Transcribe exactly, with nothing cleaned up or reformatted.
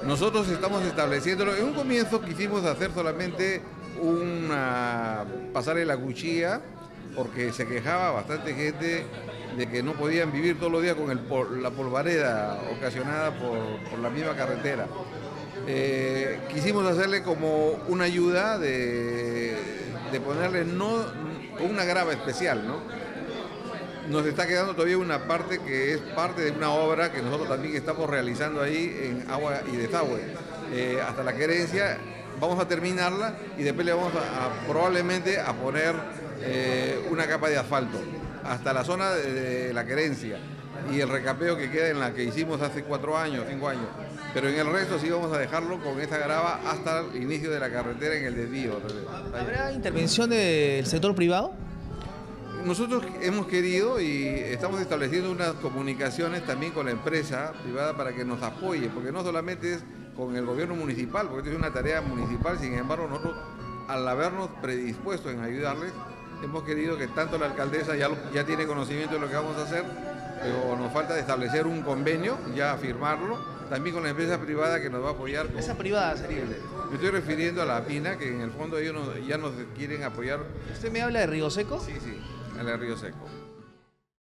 Nosotros estamos estableciéndolo. En un comienzo quisimos hacer solamente una pasarela cuchilla, porque se quejaba bastante gente de que no podían vivir todos los días con el, por, la polvareda ocasionada por, por la misma carretera. Eh, quisimos hacerle como una ayuda de, de ponerle no una grava especial, ¿no? Nos está quedando todavía una parte que es parte de una obra que nosotros también estamos realizando ahí en agua y desagüe. Eh, hasta la querencia vamos a terminarla y después le vamos a, a probablemente a poner eh, una capa de asfalto hasta la zona de, de la querencia y el recapeo que queda en la que hicimos hace cuatro años, cinco años. Pero en el resto sí vamos a dejarlo con esta grava hasta el inicio de la carretera en el desvío. ¿Habrá intervención del sector privado? Nosotros hemos querido y estamos estableciendo unas comunicaciones también con la empresa privada para que nos apoye, porque no solamente es con el gobierno municipal, porque esto es una tarea municipal, sin embargo nosotros al habernos predispuesto en ayudarles, hemos querido que tanto la alcaldesa ya, lo, ya tiene conocimiento de lo que vamos a hacer, pero nos falta establecer un convenio, ya firmarlo, también con la empresa privada que nos va a apoyar. Con... ¿Esa privada sería? Me estoy refiriendo a la PINA, que en el fondo ellos nos, ya nos quieren apoyar. ¿Usted me habla de Río Seco? Sí, sí, en el Río Seco.